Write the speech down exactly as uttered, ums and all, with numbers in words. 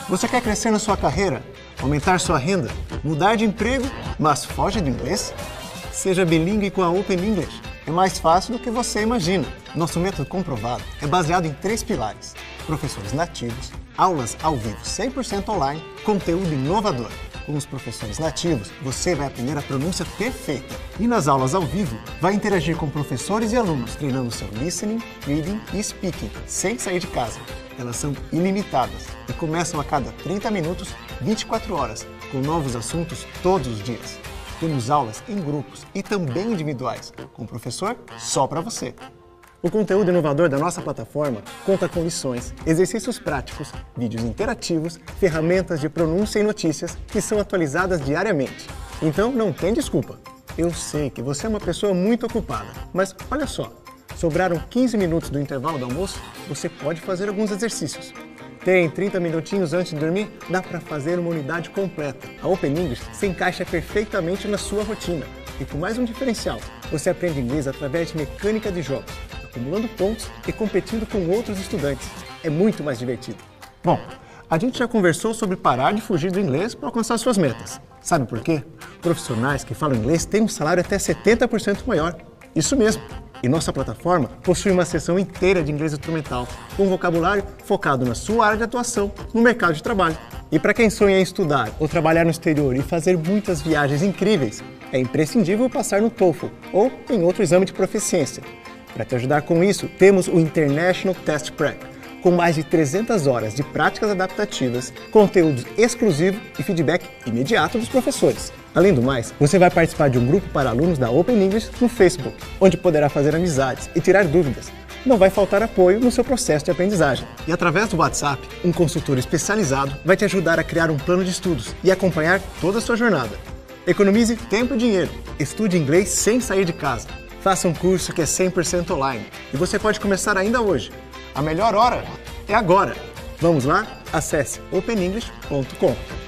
Você quer crescer na sua carreira, aumentar sua renda, mudar de emprego, mas foge do inglês? Seja bilíngue com a Open English. É mais fácil do que você imagina. Nosso método comprovado é baseado em três pilares: professores nativos, aulas ao vivo cem por cento online, conteúdo inovador. Com os professores nativos, você vai aprender a pronúncia perfeita. E nas aulas ao vivo, vai interagir com professores e alunos, treinando seu listening, reading e speaking, sem sair de casa. Elas são ilimitadas e começam a cada trinta minutos, vinte e quatro horas, com novos assuntos todos os dias. Temos aulas em grupos e também individuais, com o professor só para você. O conteúdo inovador da nossa plataforma conta com lições, exercícios práticos, vídeos interativos, ferramentas de pronúncia e notícias que são atualizadas diariamente. Então não tem desculpa. Eu sei que você é uma pessoa muito ocupada, mas olha só, sobraram quinze minutos do intervalo do almoço, você pode fazer alguns exercícios. Tem trinta minutinhos antes de dormir? Dá para fazer uma unidade completa. A Open English se encaixa perfeitamente na sua rotina. E com mais um diferencial, você aprende inglês através de mecânica de jogos, acumulando pontos e competindo com outros estudantes. É muito mais divertido. Bom, a gente já conversou sobre parar de fugir do inglês para alcançar suas metas. Sabe por quê? Profissionais que falam inglês têm um salário até setenta por cento maior. Isso mesmo. E nossa plataforma possui uma seção inteira de inglês instrumental, com vocabulário focado na sua área de atuação no mercado de trabalho. E para quem sonha em estudar ou trabalhar no exterior e fazer muitas viagens incríveis, é imprescindível passar no TOEFL ou em outro exame de proficiência. Para te ajudar com isso, temos o International Test Prep, com mais de trezentas horas de práticas adaptativas, conteúdo exclusivo e feedback imediato dos professores. Além do mais, você vai participar de um grupo para alunos da Open English no Facebook, onde poderá fazer amizades e tirar dúvidas. Não vai faltar apoio no seu processo de aprendizagem. E através do WhatsApp, um consultor especializado vai te ajudar a criar um plano de estudos e acompanhar toda a sua jornada. Economize tempo e dinheiro. Estude inglês sem sair de casa. Faça um curso que é cem por cento online. E você pode começar ainda hoje. A melhor hora é agora. Vamos lá? Acesse open english ponto com.